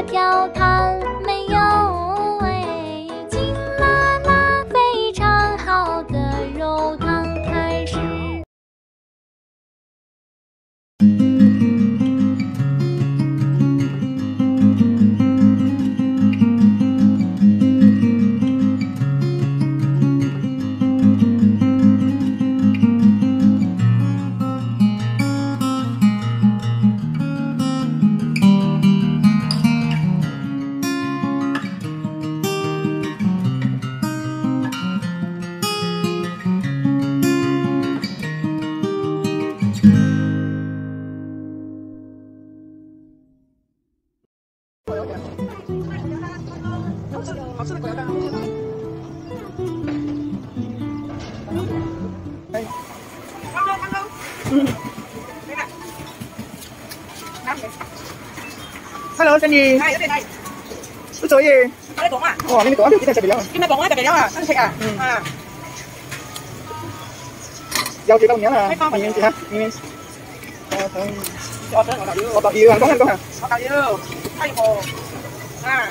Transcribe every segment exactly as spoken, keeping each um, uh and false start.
跳弹没有味，金辣辣非常好的肉汤开始。 好吃的狗牙蛋。哎，康哥，康哥，嗯，你看，拿起来。Hello， Sandy。係，有啲係。都做嘢。我哋講啊。哦，你哋講條片係特別樣。見你講啊，特別樣啊，新食啊。嗯。啊。有幾多年啊？明年幾啊？明年。我想，我想我特要，我特要啊，講下講下。我特要，批貨。啊。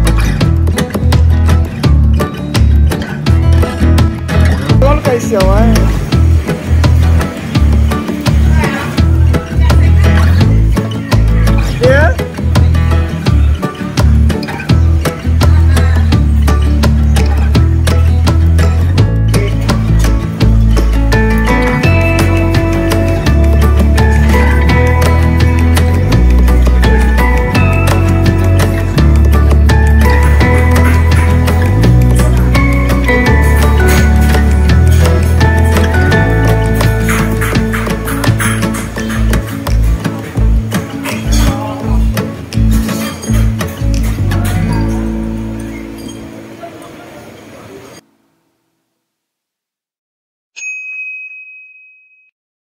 小啊。